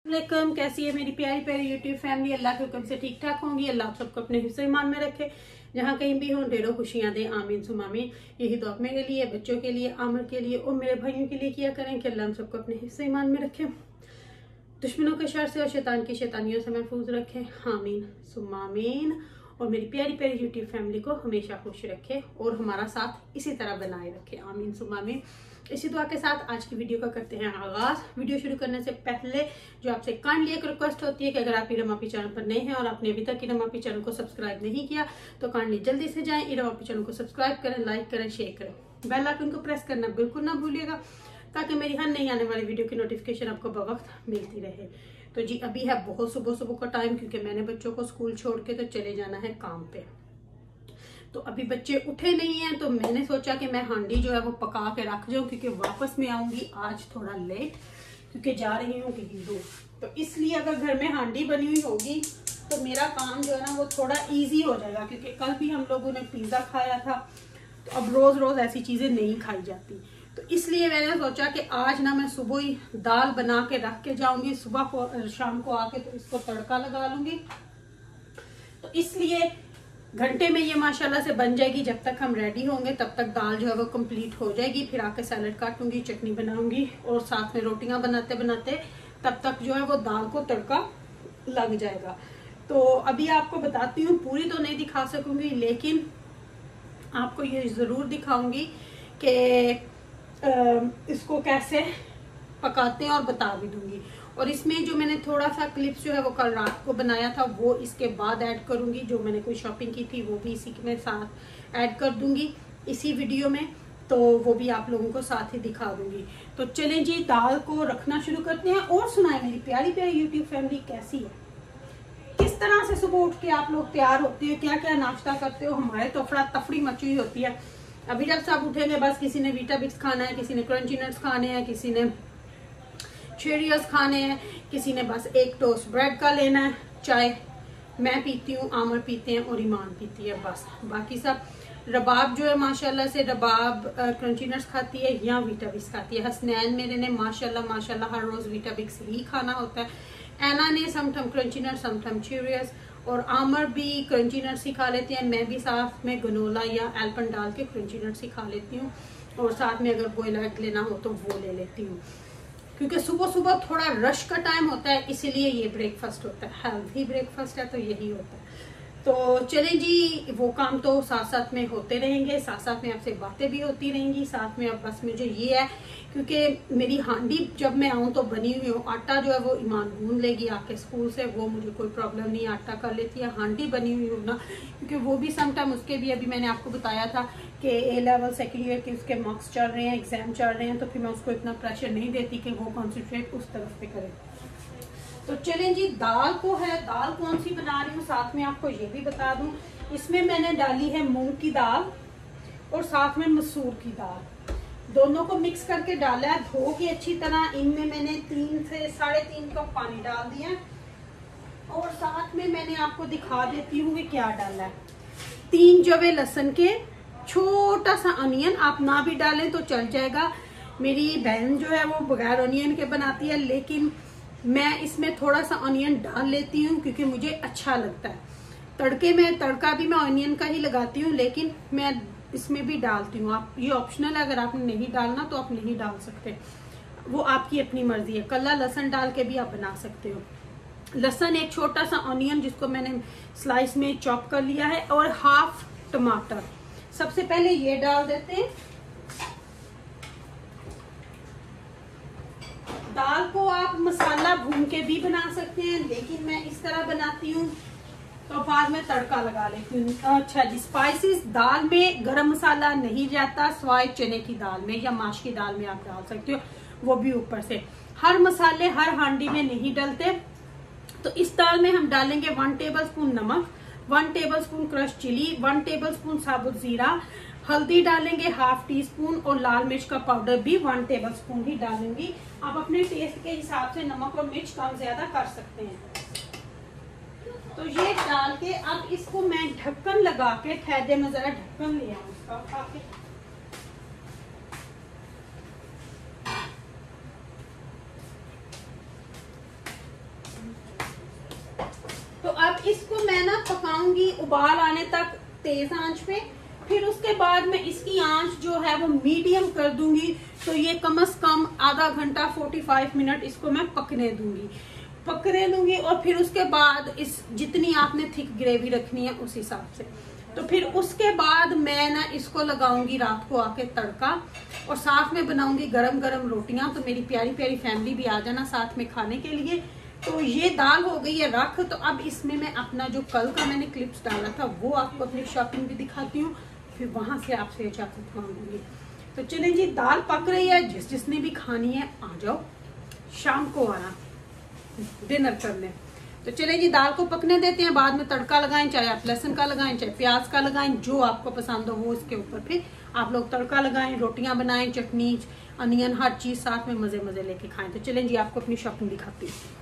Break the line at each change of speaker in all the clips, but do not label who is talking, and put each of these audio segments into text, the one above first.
वालेकुम, कैसी है मेरी प्यारी प्यारी यूट्यूब फैमिली। अल्लाह के हुक्म से ठीक ठाक होंगी। अल्लाह आप सबको अपने हिस्से ईमान में रखे, जहाँ कहीं भी हो ढेरों खुशियां दे। आमीन सुम आमीन। यही दुआ मेरे लिए, बच्चों के लिए, आमर के लिए और मेरे भाइयों के लिए किया करें कि अल्लाह हम सबको अपने हिस्से ईमान में रखे, दुश्मनों के शर से और शैतान की शैतानियों से महफूज रखे। आमीन सुम आमीन। और मेरी प्यारी प्यारी यूट्यूब फैमिली को हमेशा खुश रखे और हमारा साथ इसी तरह बनाए रखे। आमीन सुम आमीन। इसी दुआ के साथ आज की वीडियो का करते हैं आगाज। वीडियो शुरू करने से पहले जो आपसे काइंडली एक रिक्वेस्ट होती है कि अगर आप इरम आपी चैनल पर नए हैं और आपने अभी तक इरम आपी चैनल को सब्सक्राइब नहीं किया तो काइंडली जल्दी से जाएं, इरम आपी चैनल को सब्सक्राइब करें, लाइक करें, शेयर करें, बेल आइकन को प्रेस करना बिल्कुल ना भूलिएगा ताकि मेरी हर नई आने वाली वीडियो की नोटिफिकेशन आपको बवक्त मिलती रहे। तो जी अभी है बहुत सुबह का टाइम, क्योंकि मैंने बच्चों को स्कूल छोड़ के तो चले जाना है काम पे। तो अभी बच्चे उठे नहीं हैं तो मैंने सोचा कि मैं हांडी जो है वो पका के रख जाऊं, क्योंकि वापस में आऊंगी आज थोड़ा लेट, क्योंकि जा रही हूँ कहीं दूर। तो इसलिए अगर घर में हांडी बनी हुई होगी तो मेरा काम जो है ना वो थोड़ा इजी हो जाएगा, क्योंकि कल भी हम लोगों ने पिज्जा खाया था। तो अब रोज रोज ऐसी चीजें नहीं खाई जाती, तो इसलिए मैंने सोचा कि आज ना मैं सुबह ही दाल बना के रख के जाऊंगी, सुबह को शाम को आके तो इसको तड़का लगा लूंगी। तो इसलिए घंटे में ये माशाल्लाह से बन जाएगी। जब तक हम रेडी होंगे तब तक दाल जो है वो कंप्लीट हो जाएगी। फिर आके सैलेड काटूंगी, चटनी बनाऊंगी और साथ में रोटियां बनाते बनाते तब तक जो है वो दाल को तड़का लग जाएगा। तो अभी आपको बताती हूँ, पूरी तो नहीं दिखा सकूंगी लेकिन आपको ये जरूर दिखाऊंगी कि इसको कैसे पकाते हैं और बता भी दूंगी। और इसमें जो मैंने थोड़ा सा क्लिप्स जो है वो कल रात को बनाया था वो इसके बाद ऐड करूंगी। जो मैंने कोई शॉपिंग की थी वो भी इसी में साथ ऐड कर दूंगी इसी वीडियो में, तो वो भी आप लोगों को साथ ही दिखा दूंगी। तो चलें जी दाल को रखना शुरू करते हैं। और सुनाए मेरी प्यारी प्यारी यूट्यूब फैमिली कैसी है, किस तरह से सुबह उठ के आप लोग तैयार होते हो, क्या क्या नाश्ता करते हो। हमारे तो अफड़ा तफड़ी मची हुई होती है। अभी जब सब उठेंगे बस किसी ने वीटाबिक्स खाना है, किसी ने क्रंची नट्स खाने हैं, किसी ने चेरियस खाने हैं, किसी ने बस एक टोस्ट ब्रेड का लेना है। चाय मैं पीती हूँ, आमर पीते हैं और ईमान पीती है बस। बाकी सब रबाब जो है माशाल्लाह से रबाब क्रंची नट्स खाती है या वीटाबिक्स खाती है। हसनैन मेरे ने माशाल्लाह हर रोज वीटाबिक्स ही खाना होता है। एना ने समटम क्रंची नट्स, समटम चेरियस, और आमर भी क्रंची नट्स ही खा लेते हैं। मैं भी साथ में गनोला या एल्पन डाल के क्रंची नट्स ही खा लेती हूँ, और साथ में अगर बॉयल एग लेना हो तो वो ले लेती हूँ, क्योंकि सुबह सुबह थोड़ा रश का टाइम होता है, इसीलिए ये ब्रेकफास्ट होता है। हेल्थी ब्रेकफास्ट है तो यही होता है। तो चलें जी, वो काम तो साथ साथ में होते रहेंगे, साथ साथ में आपसे बातें भी होती रहेंगी साथ में। अब बस मुझे ये है, क्योंकि मेरी हांडी जब मैं आऊँ तो बनी हुई हूँ। आटा जो है वो ईमान गूंद लेगी आके स्कूल से, वो मुझे कोई प्रॉब्लम नहीं, आटा कर लेती है। हांडी बनी हुई हूँ ना, क्योंकि वो भी समटाइम उसके भी अभी मैंने आपको बताया था कि ए लेवल सेकेंड ईयर के उसके मार्क्स चल रहे हैं, एग्जाम चल रहे हैं, तो फिर मैं उसको इतना प्रेशर नहीं देती कि वो कॉन्सेंट्रेट उस तरफ पे करे। तो चलें जी, दाल को है, दाल कौन सी बना रही हूँ साथ में आपको ये भी बता दूं। इसमें मैंने डाली है मूंग की दाल और साथ में मसूर की दाल, दोनों को मिक्स करके डाला है, धो के अच्छी तरह। इनमें मैंने 3 से 3.5 कप पानी डाल दिया और साथ में मैंने आपको दिखा देती हूँ कि क्या डाला है। 3 जवे लहसुन के, छोटा सा अनियन, आप ना भी डालें तो चल जाएगा। मेरी बहन जो है वो बगैर अनियन के बनाती है, लेकिन मैं इसमें थोड़ा सा ऑनियन डाल लेती हूँ क्योंकि मुझे अच्छा लगता है। तड़के में तड़का भी मैं ऑनियन का ही लगाती हूँ, लेकिन मैं इसमें भी डालती हूँ। आप ये ऑप्शनल है, अगर आपने नहीं डालना तो आप नहीं डाल सकते, वो आपकी अपनी मर्जी है। कल्ला लहसुन डाल के भी आप बना सकते हो। लहसुन, एक छोटा सा ऑनियन जिसको मैंने स्लाइस में चॉप कर लिया है, और हाफ टमाटर। सबसे पहले ये डाल देते हैं। दाल को आप मसाला भून के भी बना सकते हैं, लेकिन मैं इस तरह बनाती हूँ तो बाद में तड़का लगा लेती हूँ। अच्छा जी, स्पाइसेस दाल में गरम मसाला नहीं जाता, सवाए चने की दाल में या माश की दाल में आप डाल सकते हो, वो भी ऊपर से। हर मसाले हर हांडी में नहीं डलते। तो इस दाल में हम डालेंगे 1 टेबलस्पून नमक, 1 टेबलस्पून क्रश चिली, 1 टेबलस्पून साबुत जीरा, हल्दी डालेंगे हाफ टी स्पून, और लाल मिर्च का पाउडर भी 1 टेबलस्पून ही डालूंगी। आप अपने टेस्ट के हिसाब से नमक और मिर्च कम ज्यादा कर सकते हैं। तो ये डाल के अब इसको मैं ढक्कन लगा के, ठहर में जरा ढक्कन लिया उसका उठा के, इसको मैं ना पकाऊंगी उबाल आने तक तेज आंच पे, फिर उसके बाद मैं इसकी आंच जो है वो मीडियम कर दूंगी। तो ये कम से कम आधा घंटा 45 मिनट इसको मैं पकने दूंगी और फिर उसके बाद इस जितनी आपने थिक ग्रेवी रखनी है उस हिसाब से। तो फिर उसके बाद मैं ना इसको लगाऊंगी रात को आके तड़का, और साथ में बनाऊंगी गरम गरम रोटियां। तो मेरी प्यारी प्यारी फैमिली भी आ जाना साथ में खाने के लिए। तो ये दाल हो गई है रख। तो अब इसमें मैं अपना जो कल का मैंने क्लिप्स डाला था वो आपको अपनी शॉपिंग भी दिखाती हूँ, फिर वहां से आपसे इजाजत मांगूंगी। तो चलें जी, दाल पक रही है, जिसने भी खानी है आ जाओ, शाम को आना डिनर करने। तो चलें जी, दाल को पकने देते हैं, बाद में तड़का लगाएं, चाहे आप लहसुन का लगाएं चाहे प्याज का लगाएं, जो आपको पसंद हो वो इसके ऊपर फिर आप लोग तड़का लगाएं, रोटियां बनाएं, चटनी अनियन हर चीज साथ में मजे मजे लेके खाएं। तो चलें जी, आपको अपनी शॉपिंग दिखाती हूँ।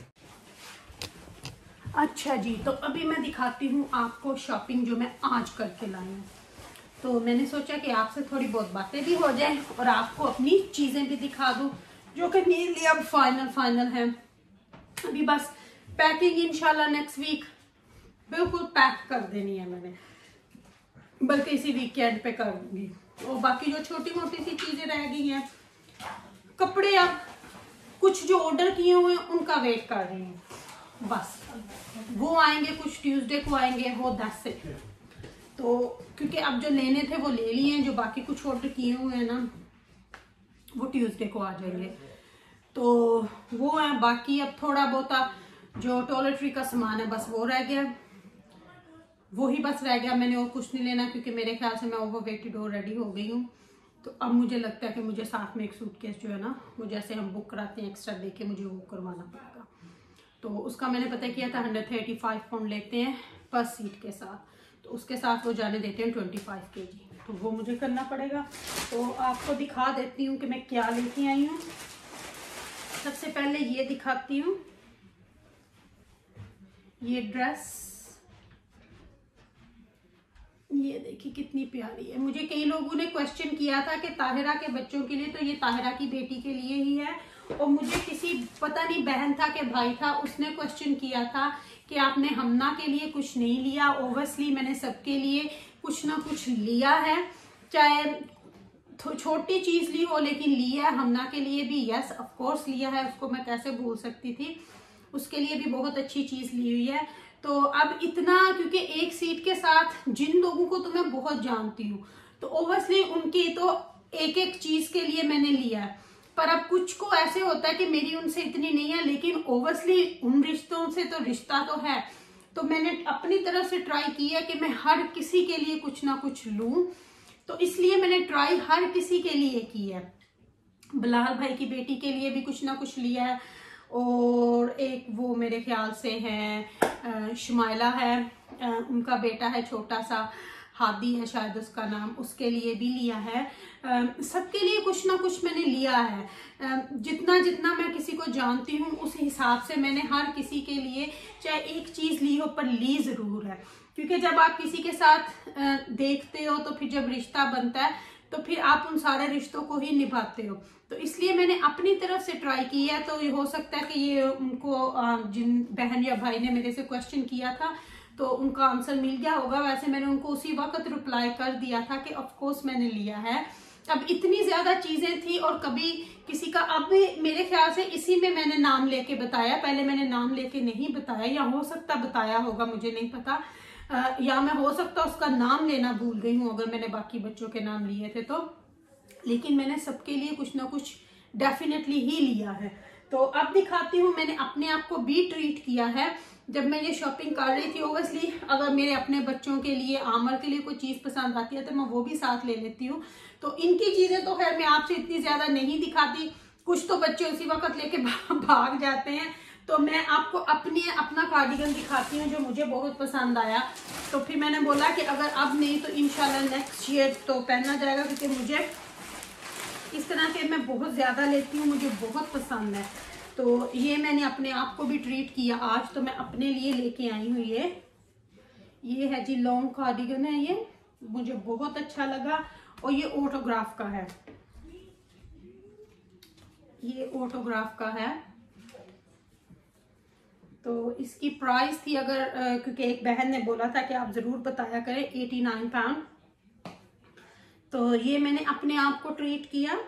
अच्छा जी, तो अभी मैं दिखाती हूँ आपको शॉपिंग जो मैं आज करके लाई हूँ। तो मैंने सोचा कि आपसे थोड़ी बहुत बातें भी हो जाए और आपको अपनी चीजें भी दिखा दूँ, जो कि मेरे लिए अब फाइनल है। अभी बस पैकिंग इंशाल्लाह नेक्स्ट वीक बिल्कुल पैक कर देनी है मैंने, बल्कि इसी वीकेंड पे कर दूंगी। और बाकी जो छोटी मोटी सी चीजें रह गई हैं, कपड़े अब कुछ जो ऑर्डर किए हुए हैं उनका वेट कर रही हूँ, बस वो आएंगे, कुछ ट्यूसडे को आएंगे, वो 10 से। तो क्योंकि अब जो लेने थे वो ले लिए हैं, जो बाकी कुछ ऑर्डर किए हुए हैं ना वो ट्यूसडे को आ जाएंगे। तो वो है, बाकी अब थोड़ा बहुत जो टॉयलेटरी का सामान है बस वो रह गया, वो ही बस रह गया। मैंने और कुछ नहीं लेना, क्योंकि मेरे ख्याल से मैं ओवरवेटेड और रेडी हो गई हूँ। तो अब मुझे लगता है कि मुझे साथ में एक सूटकेस जो है ना, वो जैसे हम बुक कराते हैं एक्स्ट्रा देके, मुझे वो करवाना पड़ेगा। तो उसका मैंने पता किया था 135 पाउंड लेते हैं पर सीट के साथ, तो उसके साथ वो जाने देते हैं 25 kg, तो वो मुझे करना पड़ेगा। तो आपको दिखा देती हूँ कि मैं क्या लेके आई हूँ। सबसे पहले ये दिखाती हूँ, ये ड्रेस, ये देखिए कितनी प्यारी है। मुझे कई लोगों ने क्वेश्चन किया था कि ताहिरा के बच्चों के लिए, तो ये ताहिरा की बेटी के लिए ही है। और मुझे किसी पता नहीं बहन था कि भाई था, उसने क्वेश्चन किया था कि आपने हमना के लिए कुछ नहीं लिया। ओब्वियसली मैंने सबके लिए कुछ ना कुछ लिया है, चाहे छोटी चीज ली हो लेकिन लिया है। हमना के लिए भी यस ऑफ कोर्स लिया है, उसको मैं कैसे भूल सकती थी, उसके लिए भी बहुत अच्छी चीज ली हुई है। तो अब इतना, क्योंकि एक सीट के साथ जिन लोगों को तो मैं बहुत जानती हूँ, तो ओब्वियसली उनकी तो एक एक चीज के लिए मैंने लिया है। पर अब कुछ को ऐसे होता है कि मेरी उनसे इतनी नहीं है, लेकिन ओब्वियसली उन रिश्तों से तो रिश्ता तो है। तो मैंने अपनी तरफ से ट्राई किया कि मैं हर किसी के लिए कुछ ना कुछ लूं, तो इसलिए मैंने ट्राई हर किसी के लिए की है। बिलाल भाई की बेटी के लिए भी कुछ ना कुछ लिया है, और एक वो मेरे ख्याल से है शुमाइला है, उनका बेटा है छोटा सा, हादी है शायद उसका नाम, उसके लिए भी लिया है। सबके लिए कुछ ना कुछ मैंने लिया है। जितना जितना मैं किसी को जानती हूँ उस हिसाब से मैंने हर किसी के लिए चाहे एक चीज ली हो पर ली जरूर है। क्योंकि जब आप किसी के साथ देखते हो तो फिर जब रिश्ता बनता है तो फिर आप उन सारे रिश्तों को ही निभाते हो। तो इसलिए मैंने अपनी तरफ से ट्राई की है। तो ये हो सकता है कि ये उनको जिन बहन या भाई ने मेरे से क्वेश्चन किया था तो उनका आंसर मिल गया होगा। वैसे मैंने उनको उसी वक्त रिप्लाई कर दिया था कि ऑफ कोर्स मैंने लिया है। अब इतनी ज्यादा चीजें थी और कभी किसी का, अब मेरे ख्याल से इसी में मैंने नाम लेके बताया, पहले मैंने नाम लेके नहीं बताया, या हो सकता बताया होगा मुझे नहीं पता, या मैं हो सकता उसका नाम लेना भूल गई हूँ अगर मैंने बाकी बच्चों के नाम लिए थे तो, लेकिन मैंने सबके लिए कुछ ना कुछ डेफिनेटली ही लिया है। तो अब दिखाती हूँ, मैंने अपने आप को भी ट्रीट किया है जब मैं ये शॉपिंग कर रही थी। ओब्वियसली अगर मेरे अपने बच्चों के लिए, आमर के लिए कोई चीज पसंद आती है तो मैं वो भी साथ ले लेती हूँ। तो इनकी चीजें तो खैर मैं आपसे इतनी ज्यादा नहीं दिखाती, कुछ तो बच्चे उसी वक्त लेके भाग जाते हैं। तो मैं आपको अपना कार्डिगन दिखाती हूँ जो मुझे बहुत पसंद आया। तो फिर मैंने बोला कि अगर अब नहीं तो इंशाल्लाह नेक्स्ट ईयर तो पहना जाएगा, क्योंकि मुझे इस तरह के मैं बहुत ज्यादा लेती हूँ, मुझे बहुत पसंद है। तो ये मैंने अपने आप को भी ट्रीट किया आज, तो मैं अपने लिए लेके आई हूँ। ये है जी लॉन्ग कार्डिगन है, ये मुझे बहुत अच्छा लगा और ये ऑटोग्राफ का है, ये ऑटोग्राफ का है। तो इसकी प्राइस थी अगर क्योंकि एक बहन ने बोला था कि आप ज़रूर बताया करें, 89 पाउंड। तो ये मैंने अपने आप को ट्रीट किया।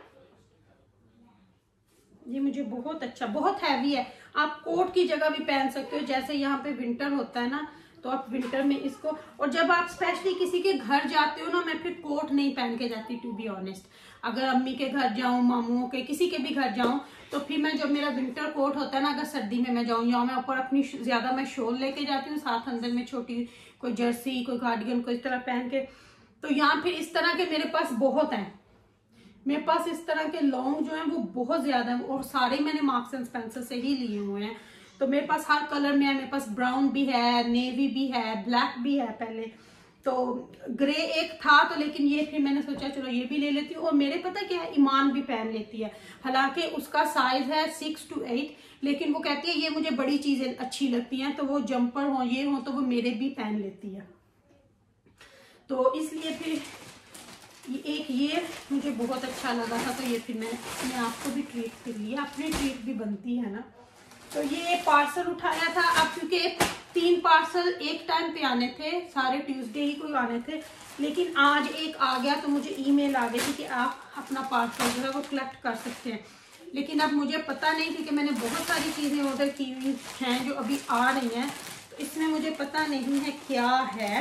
ये मुझे बहुत अच्छा, बहुत हैवी है, आप कोट की जगह भी पहन सकते हो। जैसे यहाँ पे विंटर होता है ना, तो आप विंटर में इसको, और जब आप स्पेशली किसी के घर जाते हो ना, मैं फिर कोट नहीं पहन के जाती टू बी ऑनेस्ट। अगर अम्मी के घर जाऊं, मामूओं के, किसी के भी घर जाऊं, तो फिर मैं, जब मेरा विंटर कोट होता है ना, अगर सर्दी में मैं जाऊं, या मैं ऊपर अपनी ज्यादा मैं शॉल लेके जाती हूँ, साथ अंदर में छोटी कोई जर्सी, कोई गार्डियन को इस तरह पहन के। तो यहाँ फिर इस तरह के मेरे पास बहुत हैं, मेरे पास इस तरह के लॉन्ग जो हैं वो बहुत ज्यादा हैं, और सारे मैंने मार्क्स एंड स्पेंसर से ही लिए हुए हैं। तो मेरे पास हर कलर में है, मेरे पास ब्राउन भी है, नेवी भी है, ब्लैक भी है। पहले तो ग्रे एक था, तो लेकिन ये फिर मैंने सोचा चलो ये भी ले लेती हूँ। और मेरे पता क्या है, ईमान भी पहन लेती है, हालांकि उसका साइज है 6 to 8, लेकिन वो कहती है ये मुझे बड़ी चीजें अच्छी लगती हैं, तो वो जंपर हो ये हो तो वो मेरे भी पहन लेती है। तो इसलिए फिर ये मुझे बहुत अच्छा लगा था, तो ये फिर मैंने अपने आप को भी ट्रीट कर लिया, अपनी ट्रीट भी बनती है ना। तो ये पार्सल उठाया था अब, क्योंकि 3 पार्सल एक टाइम पे आने थे, सारे ट्यूसडे ही कोई आने थे, लेकिन आज एक आ गया, तो मुझे ईमेल आ गई थी कि आप अपना पार्सल जो है वो कलेक्ट कर सकते हैं। लेकिन अब मुझे पता नहीं, क्योंकि मैंने बहुत सारी चीज़ें ऑर्डर की हुई हैं जो अभी आ रही हैं, तो इसमें मुझे पता नहीं है क्या है।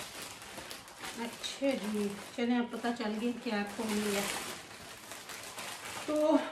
अच्छा जी, चलें अब पता चल गया क्या खोल लिया। तो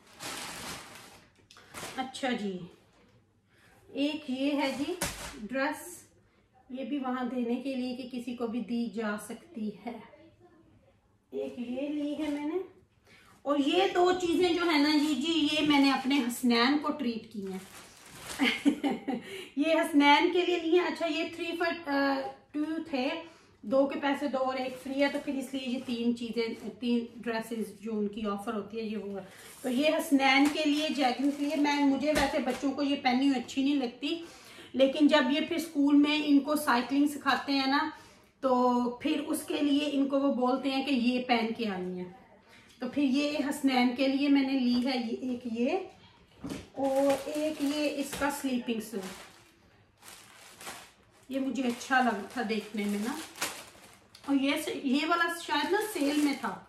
अच्छा जी, एक ये है जी ड्रेस, ये भी वहां देने के लिए कि किसी को भी दी जा सकती है। एक ये ली है मैंने, और ये 2 चीजें जो है ना जी, ये मैंने अपने हसनैन को ट्रीट की हैं। ये हसनैन के लिए ली है। अच्छा, ये 3 for 2 थे, 2 के पैसे 2 और 1 फ्री है, तो फिर इसलिए ये 3 चीजें, 3 ड्रेसेस जो उनकी ऑफर होती है ये वो है। तो ये हसनैन के लिए, जैगिन के लिए, मुझे वैसे बच्चों को ये पहनी हुई अच्छी नहीं लगती, लेकिन जब ये फिर स्कूल में इनको साइकिलिंग सिखाते हैं ना, तो फिर उसके लिए इनको वो बोलते हैं कि ये पहन के आनी है। तो फिर ये हसनैन के लिए मैंने ली है ये और एक ये इसका स्लीपिंग सूट। ये मुझे अच्छा लगा था देखने में ना, और ये वाला शायद ना सेल में था।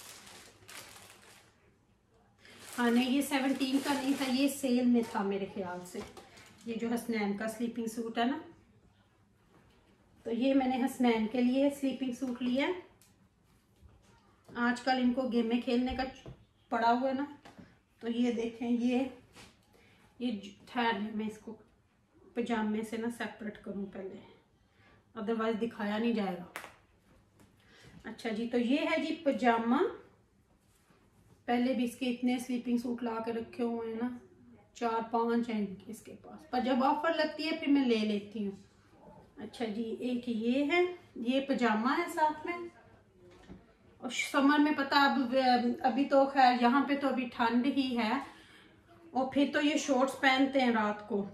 हाँ नहीं, ये 17 का नहीं था, ये सेल में था मेरे ख्याल से। ये जो हसनैन का स्लीपिंग सूट है ना, तो ये मैंने हसनैन के लिए स्लीपिंग सूट लिया। आजकल इनको गेमें खेलने का पड़ा हुआ है ना, तो ये देखें, ये ठहर, मैं इसको पजामे से ना सेपरेट करूं पहले, अदरवाइज दिखाया नहीं जाएगा। अच्छा जी, तो ये है जी पजामा। पहले भी इसके इतने स्लीपिंग सूट ला के रखे हुए हैं ना, 4-5 हैं इसके पास, पर जब ऑफर लगती है फिर मैं ले लेती हूँ। अच्छा जी, एक ये है, ये पजामा है साथ में। और समर में पता, अब अभी तो खैर यहाँ पे तो अभी ठंड ही है, और फिर तो ये शॉर्ट्स पहनते हैं रात को,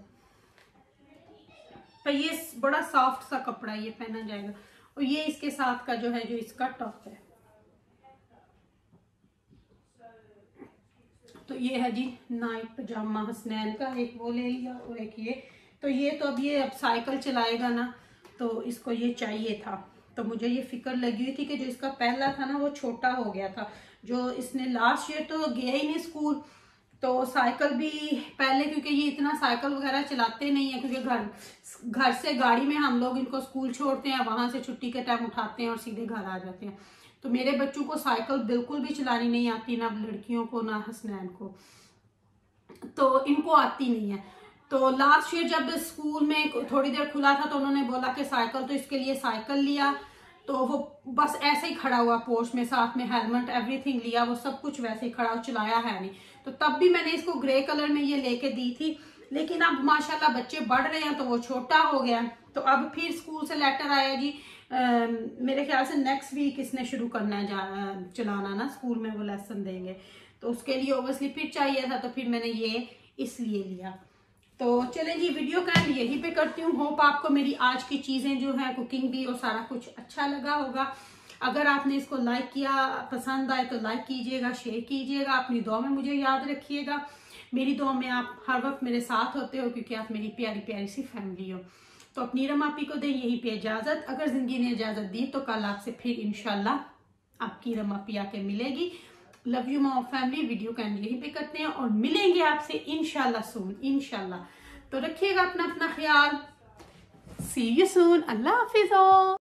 पर ये बड़ा सॉफ्ट सा कपड़ा, ये पहना जाएगा। और ये इसके साथ का जो है, जो इसका टॉप है, तो ये है जी नाइट पजामा हसनैन का, एक वो ले लिया और एक ये। तो ये तो अब साइकिल चलाएगा ना, तो इसको ये चाहिए था। तो मुझे ये फिक्र लगी हुई थी कि जो इसका पहला था ना वो छोटा हो गया था, जो इसने लास्ट ईयर तो गया ही नहीं स्कूल, तो साइकिल भी पहले, क्योंकि ये इतना साइकिल वगैरह चलाते नहीं है, क्योंकि घर से गाड़ी में हम लोग इनको स्कूल छोड़ते हैं, वहां से छुट्टी के टाइम उठाते हैं और सीधे घर आ जाते हैं। तो मेरे बच्चों को साइकिल बिल्कुल भी चलानी नहीं आती, ना लड़कियों को ना हसनैन को, तो इनको आती नहीं है। तो लास्ट ईयर जब स्कूल में थोड़ी देर खुला था, तो उन्होंने बोला कि साइकिल, तो इसके लिए साइकिल लिया। तो वो बस ऐसे ही खड़ा हुआ पोर्च में, साथ में हेलमेट एवरीथिंग लिया, वो सब कुछ वैसे ही खड़ा, चलाया है नहीं। तो तब भी मैंने इसको ग्रे कलर में ये लेके दी थी, लेकिन अब माशाल्लाह बच्चे बढ़ रहे हैं, तो वो छोटा हो गया। तो अब फिर स्कूल से लेटर आया जी, मेरे ख्याल से नेक्स्ट वीक इसने शुरू करना है चलाना ना, स्कूल में वो लेसन देंगे, तो उसके लिए ओबियसली फिर चाहिए था, तो फिर मैंने ये इसलिए लिया। तो चलें जी, वीडियो का एंड यहीं पे करती हूँ। होप आपको मेरी आज की चीज़ें जो है, कुकिंग भी और सारा कुछ अच्छा लगा होगा। अगर आपने इसको लाइक किया, पसंद आए तो लाइक कीजिएगा, शेयर कीजिएगा, अपनी दुआ में मुझे याद रखिएगा। मेरी दुआ में आप हर वक्त मेरे साथ होते हो, क्योंकि आप मेरी प्यारी प्यारी सी फैमिली हो। तो अपनी रमापी को दें यहीं पे इजाजत। अगर जिंदगी ने इजाजत दी तो कल आपसे फिर इंशाल्लाह आपकी रमापी आके मिलेगी। Love you my family. Video का एंड यहीं पे करते हैं और मिलेंगे आपसे इंशाल्लाह सून, इंशाल्लाह। तो रखिएगा अपना ख्याल। See you soon. अल्लाह हाफिज।